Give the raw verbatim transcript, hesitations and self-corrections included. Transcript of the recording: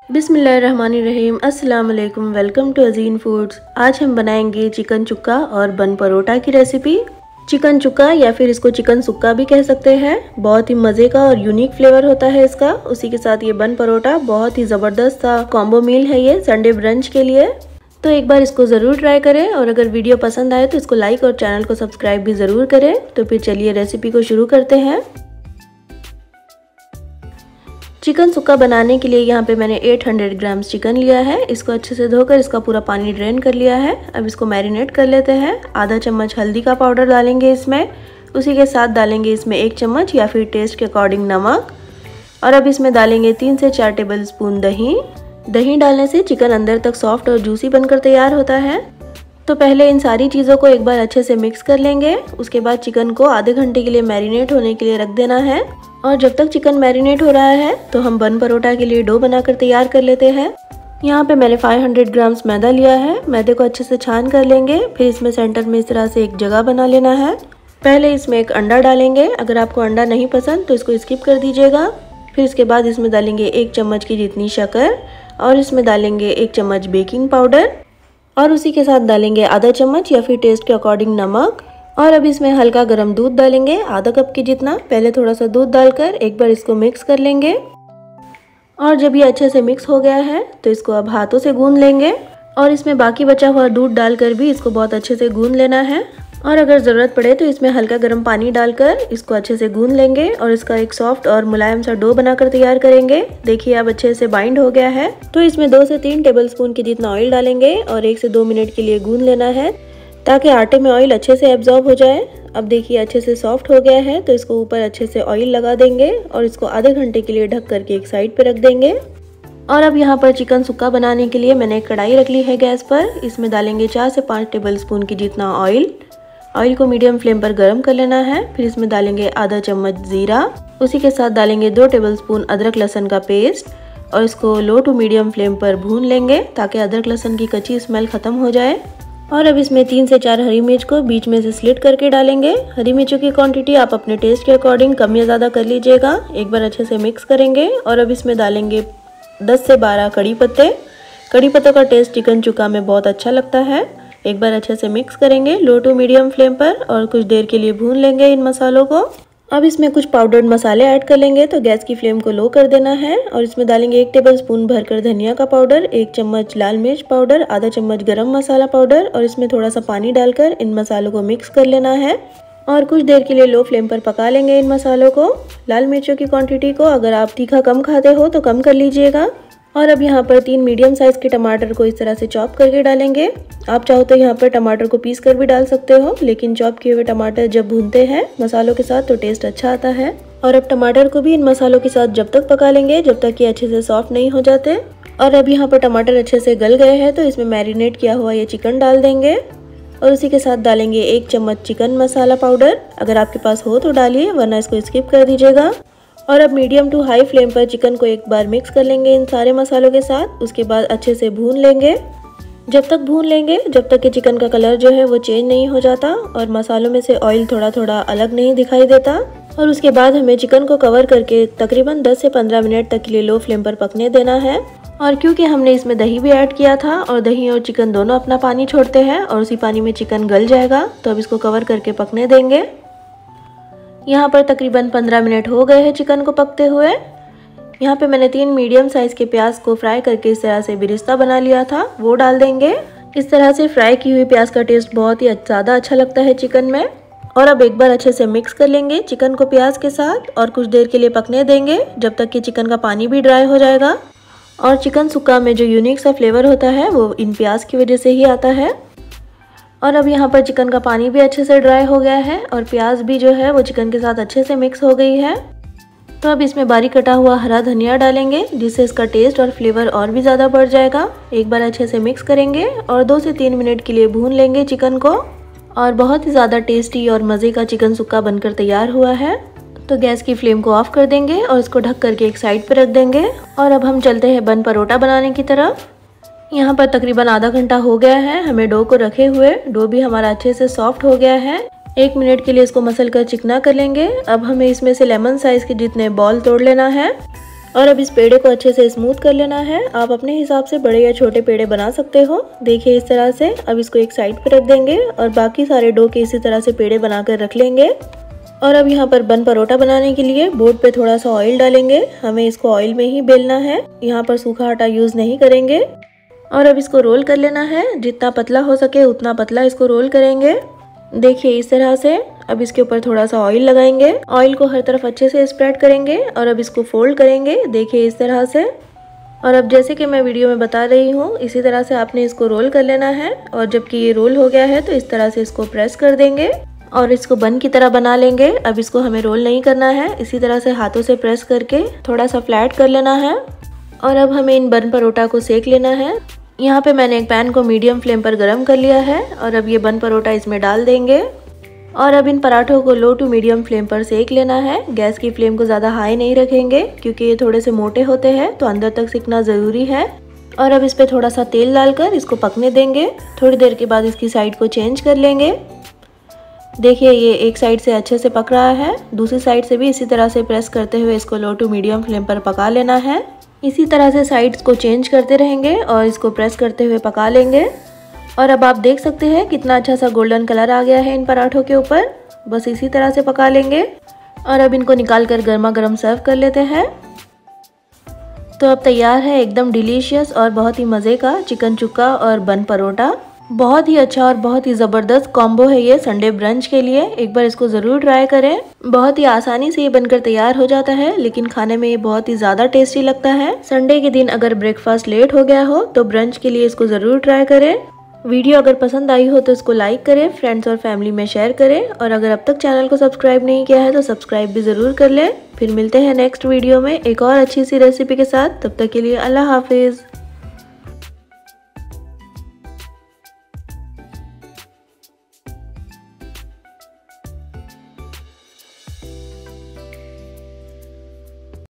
बिस्मिल्लाहिर्रहमानिर्रहीम। अस्सलाम वालेकुम। Welcome to Ajeen foods. आज हम बनाएंगे चिकन चुक्का और बन परोटा की रेसिपी। चिकन चुक्का या फिर इसको चिकन सुक्का भी कह सकते हैं। बहुत ही मज़े का और यूनिक फ्लेवर होता है इसका। उसी के साथ ये बन परोटा बहुत ही ज़बरदस्त सा कॉम्बो मील है ये संडे ब्रंच के लिए। तो एक बार इसको ज़रूर ट्राई करें और अगर वीडियो पसंद आए तो इसको लाइक और चैनल को सब्सक्राइब भी ज़रूर करें। तो फिर चलिए रेसिपी को शुरू करते हैं। चिकन सुक्का बनाने के लिए यहाँ पे मैंने आठ सौ ग्राम्स चिकन लिया है। इसको अच्छे से धोकर इसका पूरा पानी ड्रेन कर लिया है। अब इसको मैरिनेट कर लेते हैं। आधा चम्मच हल्दी का पाउडर डालेंगे इसमें। उसी के साथ डालेंगे इसमें एक चम्मच या फिर टेस्ट के अकॉर्डिंग नमक। और अब इसमें डालेंगे तीन से चार टेबल स्पून दही। दही डालने से चिकन अंदर तक सॉफ्ट और जूसी बनकर तैयार होता है। तो पहले इन सारी चीज़ों को एक बार अच्छे से मिक्स कर लेंगे। उसके बाद चिकन को आधे घंटे के लिए मैरिनेट होने के लिए रख देना है। और जब तक चिकन मैरिनेट हो रहा है तो हम बन परोटा के लिए डो बनाकर तैयार कर लेते हैं। यहाँ पे मैंने पाँच सौ ग्राम्स मैदा लिया है। मैदे को अच्छे से छान कर लेंगे। फिर इसमें सेंटर में इस तरह से एक जगह बना लेना है। पहले इसमें एक अंडा डालेंगे। अगर आपको अंडा नहीं पसंद तो इसको स्किप कर दीजिएगा। फिर इसके बाद इसमें डालेंगे एक चम्मच की जितनी शक्कर और इसमें डालेंगे एक चम्मच बेकिंग पाउडर और उसी के साथ डालेंगे आधा चम्मच या फिर टेस्ट के अकॉर्डिंग नमक। और अब इसमें हल्का गर्म दूध डालेंगे आधा कप के जितना। पहले थोड़ा सा दूध डालकर एक बार इसको मिक्स कर लेंगे। और जब ये अच्छे से मिक्स हो गया है तो इसको अब हाथों से गूंद लेंगे। और इसमें बाकी बचा हुआ दूध डालकर भी इसको बहुत अच्छे से गूंद लेना है। और अगर ज़रूरत पड़े तो इसमें हल्का गर्म पानी डालकर इसको अच्छे से गूंद लेंगे और इसका एक सॉफ्ट और मुलायम सा डो बनाकर तैयार करेंगे। देखिए अब अच्छे से बाइंड हो गया है। तो इसमें दो से तीन टेबलस्पून के जितना ऑयल डालेंगे और एक से दो मिनट के लिए गूंद लेना है ताकि आटे में ऑयल अच्छे से एब्जॉर्ब हो जाए। अब देखिए अच्छे से सॉफ्ट हो गया है तो इसको ऊपर अच्छे से ऑयल लगा देंगे और इसको आधे घंटे के लिए ढक करके एक साइड पे रख देंगे। और अब यहाँ पर चिकन सुक्का बनाने के लिए मैंने एक कढ़ाई रख ली है गैस पर। इसमें डालेंगे चार से पाँच टेबलस्पून की जितना ऑयल। ऑयल को मीडियम फ्लेम पर गर्म कर लेना है। फिर इसमें डालेंगे आधा चम्मच जीरा। उसी के साथ डालेंगे दो टेबलस्पून अदरक लहसुन का पेस्ट और इसको लो टू मीडियम फ्लेम पर भून लेंगे ताकि अदरक लहसुन की कच्ची स्मेल खत्म हो जाए। और अब इसमें तीन से चार हरी मिर्च को बीच में से स्लिट करके डालेंगे। हरी मिर्चों की क्वांटिटी आप अपने टेस्ट के अकॉर्डिंग कम या ज़्यादा कर लीजिएगा। एक बार अच्छे से मिक्स करेंगे और अब इसमें डालेंगे दस से बारह कड़ी पत्ते। कड़ी पत्तों का टेस्ट चिकन चुक्का में बहुत अच्छा लगता है। एक बार अच्छे से मिक्स करेंगे लो टू मीडियम फ्लेम पर और कुछ देर के लिए भून लेंगे इन मसालों को। अब इसमें कुछ पाउडर्ड मसाले ऐड कर लेंगे तो गैस की फ्लेम को लो कर देना है। और इसमें डालेंगे एक टेबलस्पून भरकर धनिया का पाउडर, एक चम्मच लाल मिर्च पाउडर, आधा चम्मच गरम मसाला पाउडर और इसमें थोड़ा सा पानी डालकर इन मसालों को मिक्स कर लेना है। और कुछ देर के लिए लो फ्लेम पर पका लेंगे इन मसालों को। लाल मिर्चों की क्वांटिटी को अगर आप तीखा कम खाते हो तो कम कर लीजिएगा। और अब यहाँ पर तीन मीडियम साइज़ के टमाटर को इस तरह से चॉप करके डालेंगे। आप चाहो तो यहाँ पर टमाटर को पीस कर भी डाल सकते हो, लेकिन चॉप किए हुए टमाटर जब भूनते हैं मसालों के साथ तो टेस्ट अच्छा आता है। और अब टमाटर को भी इन मसालों के साथ जब तक पका लेंगे जब तक कि अच्छे से सॉफ्ट नहीं हो जाते। और अब यहाँ पर टमाटर अच्छे से गल गए हैं तो इसमें मैरिनेट किया हुआ ये चिकन डाल देंगे और उसी के साथ डालेंगे एक चम्मच चिकन मसाला पाउडर। अगर आपके पास हो तो डालिए, वरना इसको स्किप कर दीजिएगा। और अब मीडियम टू हाई फ्लेम पर चिकन को एक बार मिक्स कर लेंगे इन सारे मसालों के साथ। उसके बाद अच्छे से भून लेंगे। जब तक भून लेंगे जब तक कि चिकन का कलर जो है वो चेंज नहीं हो जाता और मसालों में से ऑयल थोड़ा थोड़ा अलग नहीं दिखाई देता। और उसके बाद हमें चिकन को कवर करके तकरीबन दस से पंद्रह मिनट तक के लिए लो फ्लेम पर पकने देना है। और क्योंकि हमने इसमें दही भी ऐड किया था और दही और चिकन दोनों अपना पानी छोड़ते हैं और उसी पानी में चिकन गल जाएगा, तो अब इसको कवर करके पकने देंगे। यहाँ पर तकरीबन पंद्रह मिनट हो गए हैं चिकन को पकते हुए। यहाँ पे मैंने तीन मीडियम साइज़ के प्याज को फ्राई करके इस तरह से बिरिस्ता बना लिया था, वो डाल देंगे। इस तरह से फ्राई की हुई प्याज का टेस्ट बहुत ही ज़्यादा अच्छा लगता है चिकन में। और अब एक बार अच्छे से मिक्स कर लेंगे चिकन को प्याज के साथ और कुछ देर के लिए पकने देंगे जब तक कि चिकन का पानी भी ड्राई हो जाएगा। और चिकन सुक्का में जो यूनिक सा फ्लेवर होता है वो इन प्याज की वजह से ही आता है। और अब यहाँ पर चिकन का पानी भी अच्छे से ड्राई हो गया है और प्याज भी जो है वो चिकन के साथ अच्छे से मिक्स हो गई है। तो अब इसमें बारीक कटा हुआ हरा धनिया डालेंगे जिससे इसका टेस्ट और फ्लेवर और भी ज़्यादा बढ़ जाएगा। एक बार अच्छे से मिक्स करेंगे और दो से तीन मिनट के लिए भून लेंगे चिकन को। और बहुत ही ज़्यादा टेस्टी और मज़े का चिकन सुक्का बनकर तैयार हुआ है। तो गैस की फ्लेम को ऑफ कर देंगे और इसको ढक करके एक साइड पर रख देंगे। और अब हम चलते हैं बन परोटा बनाने की तरफ। यहाँ पर तकरीबन आधा घंटा हो गया है हमें डो को रखे हुए। डो भी हमारा अच्छे से सॉफ्ट हो गया है। एक मिनट के लिए इसको मसल कर चिकना कर लेंगे। अब हमें इसमें से लेमन साइज के जितने बॉल तोड़ लेना है। और अब इस पेड़े को अच्छे से स्मूथ कर लेना है। आप अपने हिसाब से बड़े या छोटे पेड़े बना सकते हो। देखिए इस तरह से। अब इसको एक साइड पे रख देंगे और बाकी सारे डो के इसी तरह से पेड़े बनाकर रख लेंगे। और अब यहाँ पर बन परोठा बनाने के लिए बोर्ड पे थोड़ा सा ऑयल डालेंगे। हमें इसको ऑयल में ही बेलना है, यहाँ पर सूखा आटा यूज नहीं करेंगे। और अब इसको रोल कर लेना है। जितना पतला हो सके उतना पतला इसको रोल करेंगे। देखिए इस तरह से। अब इसके ऊपर थोड़ा सा ऑयल लगाएंगे। ऑयल को हर तरफ अच्छे से स्प्रेड करेंगे और अब इसको फोल्ड करेंगे। देखिए इस तरह से। और अब जैसे कि मैं वीडियो में बता रही हूँ इसी तरह से आपने इसको रोल कर लेना है। और जबकि ये रोल हो गया है तो इस तरह से इसको प्रेस कर देंगे और इसको बन की तरह बना लेंगे। अब इसको हमें रोल नहीं करना है, इसी तरह से हाथों से प्रेस करके थोड़ा सा फ्लैट कर लेना है। और अब हमें इन बन परोठा को सेक लेना है। यहाँ पे मैंने एक पैन को मीडियम फ्लेम पर गर्म कर लिया है और अब ये बन परोठा इसमें डाल देंगे। और अब इन पराठों को लो टू मीडियम फ्लेम पर सेक लेना है। गैस की फ्लेम को ज़्यादा हाई नहीं रखेंगे क्योंकि ये थोड़े से मोटे होते हैं तो अंदर तक सिकना ज़रूरी है। और अब इस पर थोड़ा सा तेल डालकर इसको पकने देंगे। थोड़ी देर के बाद इसकी साइड को चेंज कर लेंगे। देखिए ये एक साइड से अच्छे से पक रहा है, दूसरी साइड से भी इसी तरह से प्रेस करते हुए इसको लो टू मीडियम फ्लेम पर पका लेना है। इसी तरह से साइड्स को चेंज करते रहेंगे और इसको प्रेस करते हुए पका लेंगे। और अब आप देख सकते हैं कितना अच्छा सा गोल्डन कलर आ गया है इन पराठों के ऊपर। बस इसी तरह से पका लेंगे और अब इनको निकाल कर गर्मा गर्म सर्व कर लेते हैं। तो अब तैयार है एकदम डिलीशियस और बहुत ही मज़े का चिकन चुक्का और बन परोठा। बहुत ही अच्छा और बहुत ही ज़बरदस्त कॉम्बो है ये संडे ब्रंच के लिए। एक बार इसको ज़रूर ट्राई करें। बहुत ही आसानी से ये बनकर तैयार हो जाता है लेकिन खाने में ये बहुत ही ज़्यादा टेस्टी लगता है। संडे के दिन अगर ब्रेकफास्ट लेट हो गया हो तो ब्रंच के लिए इसको ज़रूर ट्राई करें। वीडियो अगर पसंद आई हो तो इसको लाइक करें, फ्रेंड्स और फैमिली में शेयर करें और अगर अब तक चैनल को सब्सक्राइब नहीं किया है तो सब्सक्राइब भी ज़रूर कर लें। फिर मिलते हैं नेक्स्ट वीडियो में एक और अच्छी सी रेसिपी के साथ। तब तक के लिए अल्लाह हाफिज़।